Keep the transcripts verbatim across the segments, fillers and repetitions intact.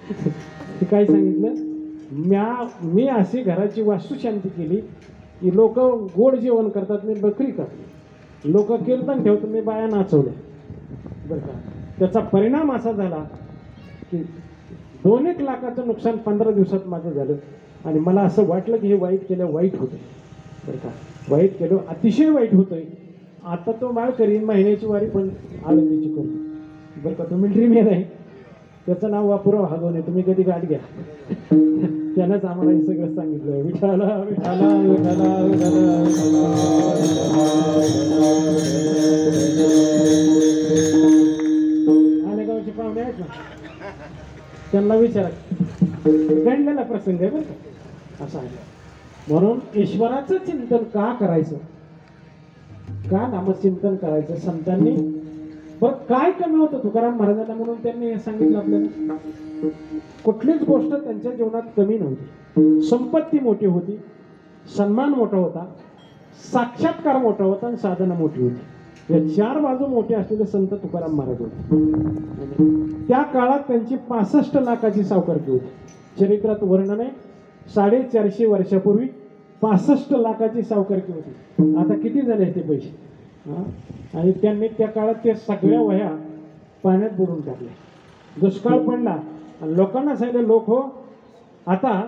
ते काय सांगितलं, म्या मी अशी घराची वास्तुशांती केली की लोक गोड जेवण करतात, मी बकरी करते, लोक कीर्तन ठेवतात, मी बाया नाचवल्या. बरं का, त्याचा परिणाम असा झाला की दोन एक लाखाचं नुकसान पंधरा दिवसात माझं झालं. आणि मला असं वाटलं की हे वाईट केलं वाईट होतं. बरं का, वाईट केलं, अतिशय वाईट होतंय. आता तो बाळ करीन महिन्याची वारी पण आळंदीची करू. बरं का, तो मिलिटरी मॅन आहे, त्याचं नाव वापरावं हगवणे, तुम्ही कधी गाठ घ्या. त्यानंच आम्हाला हे सगळं सांगितलं. विठाला विठाला विठाला विठाला आलेगावचे पाहुणे आहेत ना, त्यांना विचारा, घडलेला प्रसंग आहे बरं का, असा आहे. म्हणून ईश्वराचं चिंतन का करायचं, का नामचिंतन करायचं संतांनी. बरं काय कमी होतं तुकाराम महाराजांना, म्हणून त्यांनी हे सांगितलं आपल्याला. कुठलीच गोष्ट त्यांच्या जीवनात कमी नव्हती. संपत्ती मोठी होती, सन्मान मोठा होता, साक्षात्कार मोठा होता आणि साधना मोठी होती. या चार बाजू मोठे असलेले संत तुकाराम महाराज होते. त्या काळात त्यांची पासष्ट लाखाची सावकारकी होती. चरित्रात वर्णन आहे, साडेचारशे वर्षापूर्वी पासष्ट लाखाची सावकारकी होती. आता किती झाले ते पैसे. आणि त्यांनी त्या काळात त्या सगळ्या वह्या पाण्यात बुडून टाकल्या. दुष्काळ पडला आणि लोकांना सांगितलं, लोक हो आता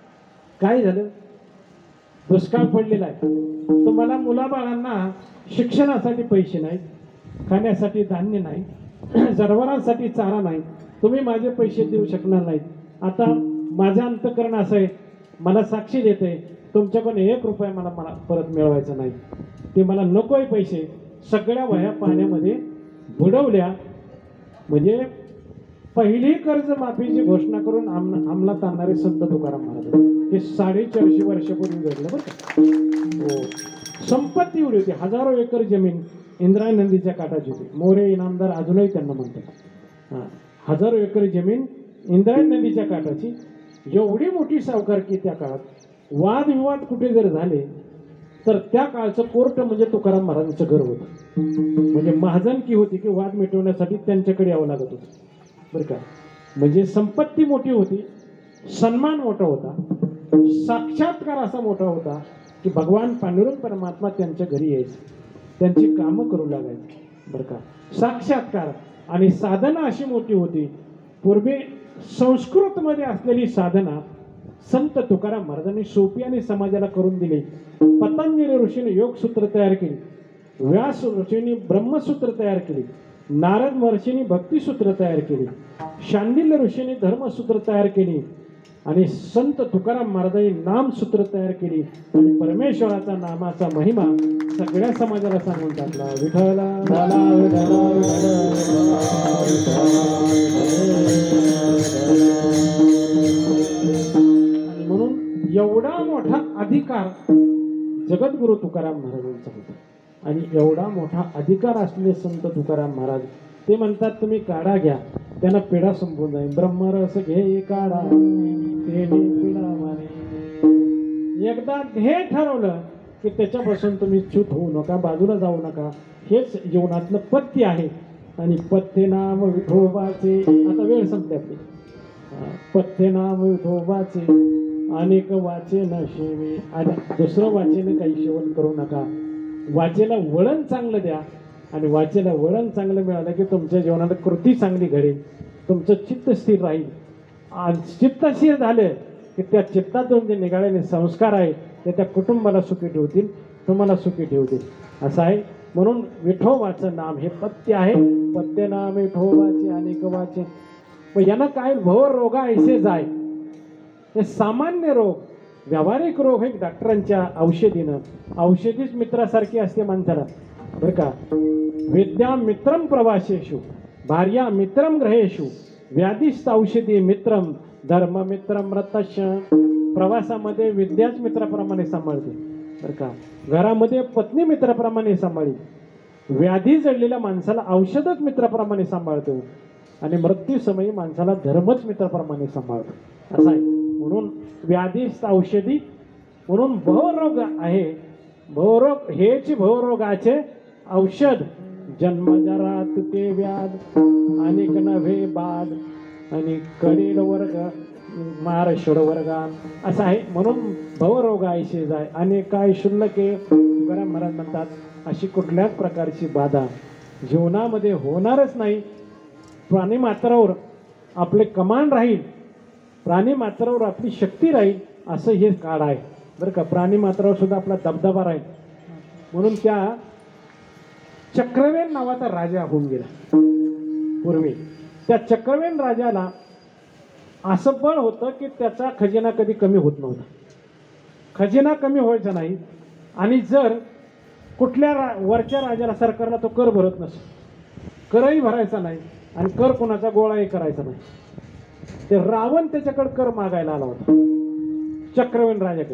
काय झालं, दुष्काळ पडलेला आहे, तुम्हाला मुलाबाळांना शिक्षणासाठी पैसे नाहीत, खाण्यासाठी धान्य नाही, जनावरांसाठी चारा नाही, तुम्ही माझे पैसे देऊ शकणार नाहीत. आता माझं अंतःकरण असं आहे, मला साक्षी देते, तुमच्याकडून एक रुपया मला मला परत मिळवायचा नाही, ते मला नको आहे पैसे. सगळ्या वह्या पाण्यामध्ये बुडवल्या. म्हणजे पहिली कर्जमाफीची घोषणा करून आम अंमलात आणणारे संत तुकाराम महाराज हे साडेचारशे वर्षापूर्वी घडलं बरं का. हो, संपत्ती एवढी होती, हजारो एकर जमीन इंद्रायणी नदीच्या काठाची होती. मोरे इनामदार अजूनही त्यांना म्हणतात. हां, हजारो एकर जमीन इंद्रायणी नदीच्या काठाची. एवढी मोठी सावकारकी त्या काळात. वादविवाद कुठे जर झाले तर त्या काळचं कोर्ट म्हणजे तुकाराम महाराजांचं घर होतं. म्हणजे महाजनकी होती की वाद मिटवण्यासाठी त्यांच्याकडे यावं लागत होतं बरं का. म्हणजे संपत्ती मोठी होती, सन्मान मोठा होता, साक्षात्कार असा मोठा होता की भगवान पांडुरंग परमात्मा त्यांच्या घरी यायचे, त्यांची कामं करू लागायची बरं का. साक्षात्कार आणि साधना अशी मोठी होती. पूर्वी संस्कृतमध्ये असलेली साधना संत तुकाराम महाराजांनी सोपी आणि समाजाला करून दिली. पतंजली ऋषीने योगसूत्र तयार केली, व्यास ऋषींनी ब्रह्मसूत्र तयार केली, नारद महर्षींनी भक्तिसूत्र तयार केली, शांडिल्य ऋषींनी धर्मसूत्र तयार केली आणि संत तुकाराम महाराजांनी नामसूत्र तयार केली. आणि परमेश्वराचा नामाचा महिमा सगळ्या समाजाला सांगून टाकला. विठ्ठला आणि म्हणून एवढा मोठा अधिकार जगद्गुरु तुकाराम महाराजांचा होता. आणि एवढा मोठा अधिकार असलेले संत तुकाराम महाराज ते म्हणतात, तुम्ही काढा घ्या, त्यांना पिढा संपून जाईल. ब्रह्मरस घे काढा पिढा मारे. एकदा हे ठरवलं की त्याच्यापासून तुम्ही च्युत होऊ नका, बाजूला जाऊ नका. हेच जीवनातलं पथ्य आहे. आणि पथ्य नाम विठोबाचे, आता वेळ संपली आपली. पथ्य नाम विठोबाचे अनेक वाचे न शेवे. आणि दुसरं वाचेने काही सेवन करू नका. वाचेला वळण चांगलं द्या. आणि वाचेला वळण चांगलं मिळालं की तुमच्या जीवनात कृती चांगली घडेल, तुमचं चित्त स्थिर राहील. चित्त स्थिर झालं की त्या चित्तातून जे निघालेले संस्कार आहेत ते त्या कुटुंबाला सुखी ठेवतील, तुम्हाला सुखी ठेवतील. असं आहे. म्हणून विठोबाचं नाम हे पथ्य आहे. पथ्य नाम विठोबाचे अनेक वाचे. पण यानं काय भव रोगा ऐसे जाय. हे सामान्य रोग, व्यावहारिक रोग हे डॉक्टरांच्या औषधीनं, औषधीच मित्रासारखी असते माणसाला बरं का. विद्या मित्रम प्रवासेषु भार्या मित्रम ग्रहेषु व्याधिस्त औषधी मित्रम धर्म मित्रम रतश. प्रवासामध्ये विद्याच मित्राप्रमाणे सांभाळते बरं का. घरामध्ये पत्नी मित्राप्रमाणे सांभाळी. व्याधी जडलेल्या माणसाला औषधच मित्राप्रमाणे सांभाळतो. आणि मृत्यू समयी माणसाला धर्मच मित्राप्रमाणे सांभाळतो. असं आहे. म्हणून व्याधिस्त औषधी, म्हणून भवरोग आहे. भवरोग हेच भवरोगाचे औषध. जन्म जरा तुके व्याध अनेक नव्हे बाद. आणि कडील वर्ग महाराष्ट्र वर्गा असं आहे. म्हणून भवरोग आयशे जाय आणि काय शुल्लके तुकाराम महाराज म्हणतात अशी कुठल्याच प्रकारची बाधा जीवनामध्ये होणारच नाही. प्राणी मात्रावर आपले कमांड राहील, प्राणी मात्रावर आपली शक्ती राहील असं हे काळ आहे बरं का. प्राणी मात्रावर सुद्धा आपला दबदबा राहील. म्हणून त्या चक्रवेन नावाचा राजा होऊन गेला पूर्वी. त्या चक्रवेन राजाला असं बळ होतं की त्याचा खजिना कधी कमी होत नव्हता. खजिना कमी व्हायचा नाही. आणि जर कुठल्या रा वरच्या राजाला सरकारला तो कर भरत नसे, करही भरायचा नाही आणि कर कोणाचा गोळाही करायचा नाही. ते रावण त्याच्याकडे कर मागायला आला होता चक्रवेन राजाकडे.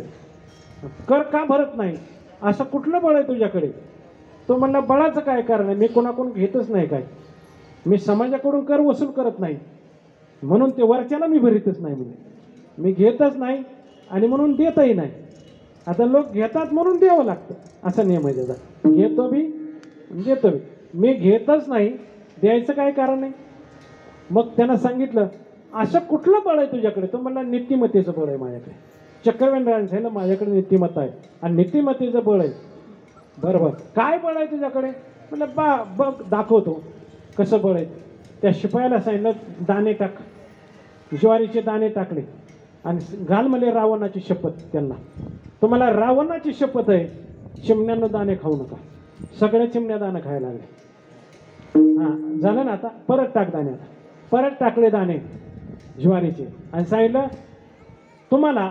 कर का भरत नाही, असं कुठलं बळ आहे तुझ्याकडे? तो म्हणला बळाचं काय कारण आहे, मी कोणाकडून घेतच नाही, काय मी समाजाकडून कर वसूल करत नाही म्हणून ते वरच्याला मी भरीतच नाही, म्हणजे मी घेतच नाही आणि म्हणून देतही नाही. आता लोक घेतात म्हणून द्यावं लागतं असा नियम आहे त्याचा. घेतो बी देतो बी, मी घेतच नाही, द्यायचं काय कारण आहे? मग त्यांना सांगितलं असं कुठलं बळ आहे तुझ्याकडे? तो म्हणला नीतिमत्तेचं बळ आहे माझ्याकडे. चक्रवेन राजांनी सांगितलं माझ्याकडे नीतिमत्ता आहे आणि नीतिमत्तेचं बळ आहे. बरोबर, काय बळ आहे तुझ्याकडे? म्हणलं बा बघ दाखवतो कसं बळ आहे. त्या शिपायाला सांगितलं दाणे टाक, ज्वारीचे दाणे टाकले आणि घाल म्हणले रावणाची शपथ त्यांना. तुम्हाला रावणाची शपथ आहे, चिमण्यानं दाणे खाऊ नका. सगळ्या चिमण्या दाणे खायला लागले. हां झालं ना, आता परत टाक दाणे. आता परत टाकले दाणे ज्वारीचे आणि सांगितलं तुम्हाला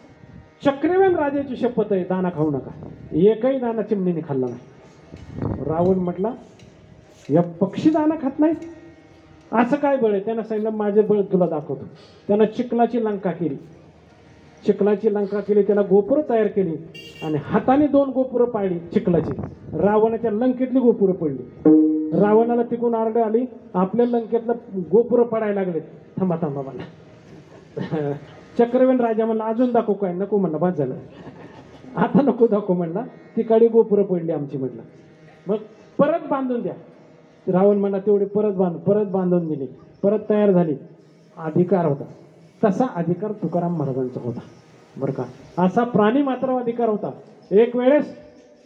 चक्रवेन राजाची शपथ आहे, दाना खाऊ नका. एकही दाना चिमणीने खाल्ला नाही. रावण म्हटला या पक्षी दाना खात नाही, असं काय बळ आहे? त्यांना सांगितलं माझे बळ तुला दाखवतो. त्यानं चिखलाची लंका केली, चिखलाची लंका केली, त्याला गोपुरं तयार केली आणि हाताने दोन गोपुरं पाडली चिखलाची. रावणाच्या लंकेतली गोपुरं पडली. रावणाला तिकून आरड आली, आपल्या लंकेतलं गोपुरं पडायला लागले. थांबा थांबा मला. चक्रवेन राजा म्हणला अजून दाखवू काय? नको म्हणला, बाद झालं, आता नको दाखवू म्हणला, तिकडे गोपुरं पडली आमची म्हटलं. मग परत बांधून द्या. रावण म्हणला तेवढे परत बांध परत बांधून दिली, परत तयार झाली. अधिकार होता, तसा अधिकार तुकाराम महाराजांचा होता बरं का. असा प्राणी मात्र अधिकार होता. एक वेळेस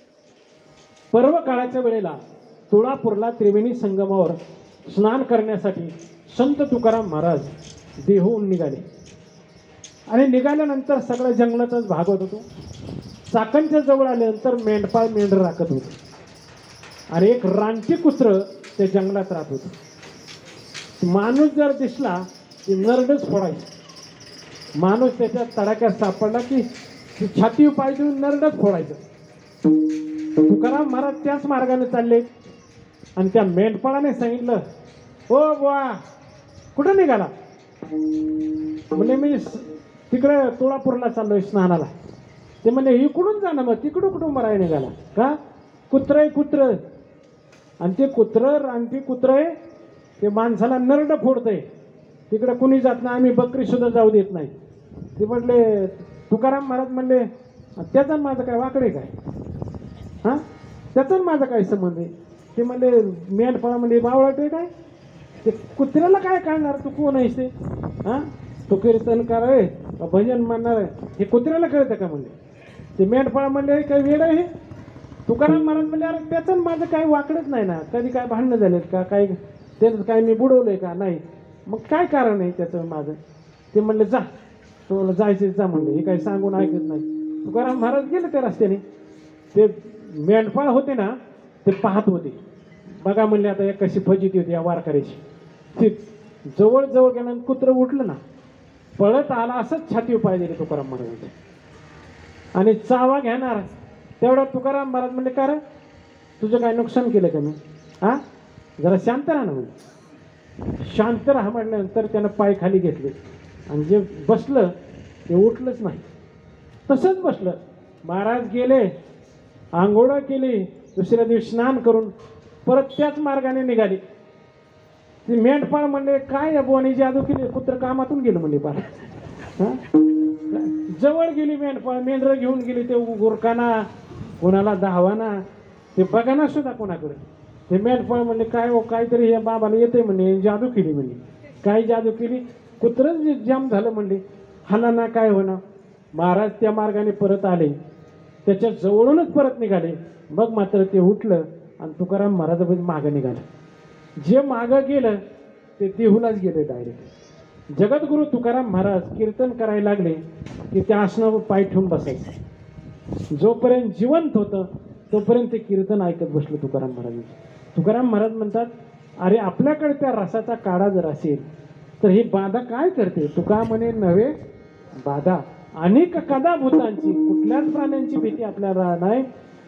पर्व काळाच्या वेळेला तुळापूरला त्रिवेणी संगमावर स्नान करण्यासाठी संत तुकाराम महाराज देहून निघाले. आणि निघाल्यानंतर सगळं जंगलाचाच भाग होत होतो. चाकणच्या जवळ आल्यानंतर मेंढपाळ मेंढर राखत होते आणि एक रानटी कुत्रं त्या जंगलात राहत होतं. माणूस जर दिसला की नरडच फोडायचं. माणूस त्याच्या तडाक्यात सापडला की छाती पाय देऊन नरडच फोडायचं. तुकाराम महाराज त्याच मार्गाने चालले आणि त्या मेंढपाळाने सांगितलं ओ बुवा कुठं निघाला? म्हणजे मी तिकडे तुळापूरला चाललोय स्नानाला. ते म्हणले इकडून जा ना. मग तिकडं कुठून मराय निघाला का? कुत्र आहे कुत्र, आणि ते कुत्र रानटी कुत्र आहे, ते माणसाला नरड फोडतंय. तिकडे कुणी जात नाही, आम्ही बकरी सुद्धा जाऊ देत नाही. ते म्हटले तुकाराम महाराज म्हणले त्याचा माझं काय वाकडे काय? हां त्याचा माझा काय संबंध आहे? ते म्हणले मेंढपाळा म्हणजे बावळाटे काय? ते कुत्र्याला काय काढणार? तू कोण आहेस ते? हां तो कीर्तनकार आहे भजन म्हणणार आहे, हे कुत्र्याला कळतं का? म्हणले ते मेंढपाळा म्हणले काय वेळ आहे? तुकाराम महाराज म्हणले अरे त्याचं माझं काही वाकडच नाही ना, कधी काय भांडणं झालेत का? काही त्याचं काय मी बुडवलंय का? नाही. मग काय कारण आहे त्याचं माझं? ते म्हणले जा तुम्हाला जायचं जा म्हणले. हे काही सांगून ऐकत नाही. तुकाराम महाराज गेले त्या रस्त्याने. ते मेंढपाळ होते ना ते पाहत होते. बघा म्हणले आता एक कशी फजिती होती या वारकऱ्याची. ते जवळ जवळ गेल्यानं कुत्रं उठलं ना, पळत आला असंच छाती उपाय दिले तुकाराम महाराजांचे आणि चावा घेणार. तेवढा तुकाराम महाराज म्हणले का रे तुझं काय नुकसान केलं का मी? हां जरा शांत राहा ना. म्हणजे शांत राहा म्हटल्यानंतर त्यानं पाय खाली घेतले आणि जे बसलं ते उठलंच नाही, तसंच बसलं. महाराज गेले, आंघोळ केली, दुसऱ्या दिवशी स्नान करून परत त्याच मार्गाने निघाली. ती मेंढपाळ म्हणले काय या बोनी जादू केली, कुत्र कामातून गेलं म्हणले पार. हां जवळ गेली मेंढपाळ, मेंढरं घेऊन गेली. ते गुरकाना कोणाला दहावाना, ते बघाना सुद्धा कोणाकडे. ते मेंढपाळ म्हणले काय हो काहीतरी या बाबाला येते म्हणे, जादू केली म्हणे. काय जादू केली, कुत्रच जाम झालं म्हणले, हाला ना काय होणार. महाराज त्या मार्गाने परत आले, त्याच्या जवळूनच परत निघाले. मग मात्र ते उठलं आणि तुकाराम महाराज मागं निघालं. जे मागं गेलं ते देहूलाच गेले डायरेक्ट. जगद्गुरु तुकाराम महाराज कीर्तन करायला लागले की त्या आसनावर पाय ठेवून बसायचे. जोपर्यंत जिवंत होतं तोपर्यंत ते कीर्तन ऐकत बसलो तुकाराम महाराज. तुकाराम महाराज म्हणतात, अरे आपल्याकडे त्या रसाचा काढा जर असेल तर ही बाधा काय करते. तुका म्हणे नव्हे बाधा, अनेक कदा भूतांची, कुठल्याच प्राण्यांची भीती आपल्याला नाही.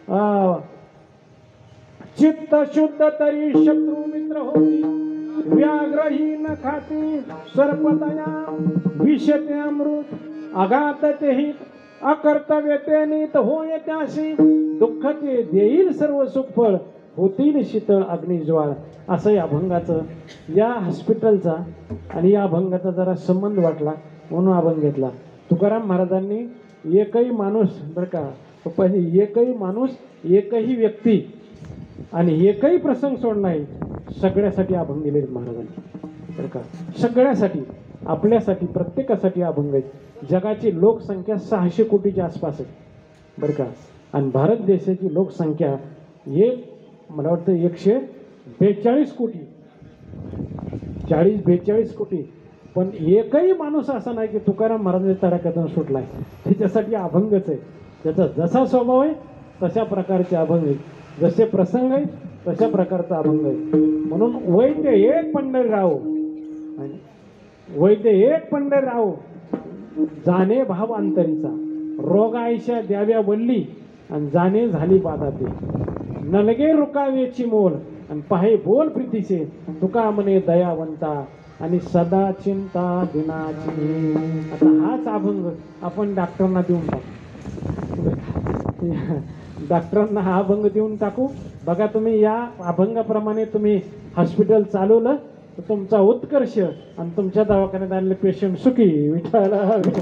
चित्त शुद्ध तरी शत्रू मित्र होती, व्याघ्रहीन खाती सर्पतया, विषते अमृत अगात तेही, अकर्तव्य ते नीत होय त्याशी, दुःख ते देईल सर्व सुखफळ, होतील शीतळ अग्निज्वाळ. असं या अभंगाचं, या हॉस्पिटलचा आणि या अभंगाचा जरा संबंध वाटला म्हणून अभंग घेतला. तुकाराम महाराजांनी एकही माणूस बरं का, पहिले एकही माणूस, एकही व्यक्ती आणि एकही प्रसंग सोडला नाही, सगळ्यासाठी अभंग दिले महाराजांनी बरं का. सगळ्यासाठी, आपल्यासाठी, प्रत्येकासाठी अभंग आहेत. जगाची लोकसंख्या सहाशे कोटीच्या आसपास आहे बरं का. आणि भारत देशाची लोकसंख्या हे मला वाटतं एकशे बेचाळीस कोटी, चाळीस बेचाळीस कोटी. पण एकही माणूस असा नाही की तुकाराम महाराजांच्या तडाख्यातून सुटलाय. त्याच्यासाठी अभंगच आहे. त्याचा जसा स्वभाव आहे तशा प्रकारचे अभंग आहेत, जसे प्रसंग आहेत तशा प्रकारचा अभंग आहे. म्हणून वैद्य एक पंढरीराव, वैद्य एक पंढरीराव, जाणे भाव अंतरीचा, रोगायशा द्याव्या वल्ली आणि जाणे झाली बाधा ते, नलगे रुकावेची मोल आणि पाहे बोल प्रीतीचे, तुका म्हणे दयावंता आणि सदा चिंता दिनाची. आता हाच अभंग आपण डॉक्टरांना देऊन टाकू, डॉक्टरांना हा अभंग देऊन टाकू. बघा तुम्ही या अभंगाप्रमाणे तुम्ही हॉस्पिटल चालवलं तर तुमचा उत्कर्ष आणि तुमच्या दवाखान्यात आलेले पेशंट सुखी. विठ्ठल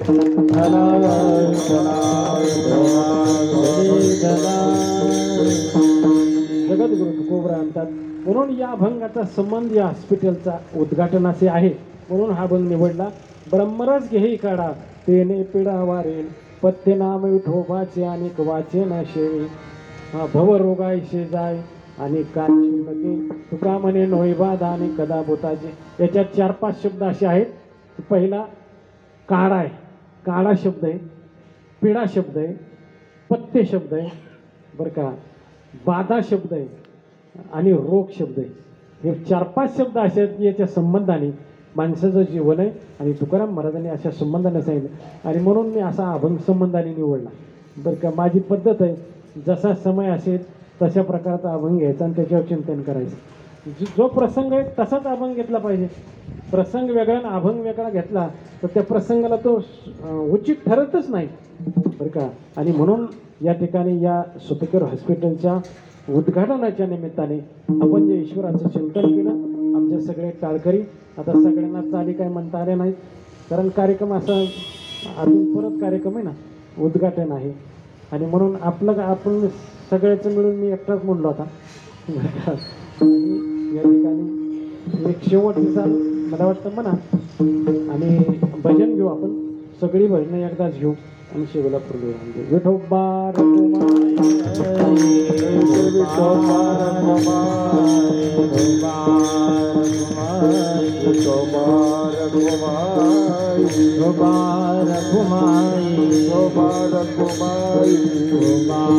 जगद्गुरु तुकोबरा म्हणतात. म्हणून या अभंगाचा संबंध या हॉस्पिटलचा उद्घाटनाचे आहे म्हणून हा अभंग निवडला. ब्रह्मरस घेई काढा तेने पिढा वारेल, पथ्य नाम विठोबाचे आणि वाचे ना शेवी, भव रोगायशे जाय आणि कांची नके, तुका म्हणे नोईबाधा आणि कदा बोताचे. याच्यात चार पाच शब्द असे आहेत. पहिला काढा आहे, काढा शब्द आहे, पिढा शब्द आहे, पथ्य शब्द आहे बरं का, बाधा शब्द आहे आणि रोग शब्द आहे. हे चार पाच शब्द असे आहेत की याच्या संबंधाने माणसाचं जीवन आहे आणि तुकाराम महाराजांनी अशा संबंधाने सांगितलं. आणि म्हणून मी असा अभंग संबंधाने निवडला बरं का. माझी पद्धत आहे, जसा समय असेल तशा प्रकारचा अभंग घ्यायचा आणि त्याच्यावर चिंतन करायचं. जो प्रसंग आहे तसाच अभंग घेतला पाहिजे. प्रसंग वेगळा आणि अभंग वेगळा घेतला तर त्या प्रसंगाला तो उचित ठरतच नाही बरं का. आणि म्हणून या ठिकाणी या सुपेकर हॉस्पिटलच्या उद्घाटनाच्या निमित्ताने आपण जे ईश्वराचं चिंतन केलं, आमचे सगळे टाळकरी, आता सगळ्यांना चाली काय म्हणता आले नाहीत कारण कार्यक्रम असा अजून परत कार्यक्रम आहे ना, उद्घाटन आहे. आणि म्हणून आपलं आपण सगळ्याचं मिळून मी एकटाच म्हणलो होता. आणि या ठिकाणी एक शेवटची चाल मला वाटतं म्हणा आणि भजन घेऊ आपण, सगळी भजनं एकदाच घेऊ आणि शेवला पुरलो. विठोबा रघुमाई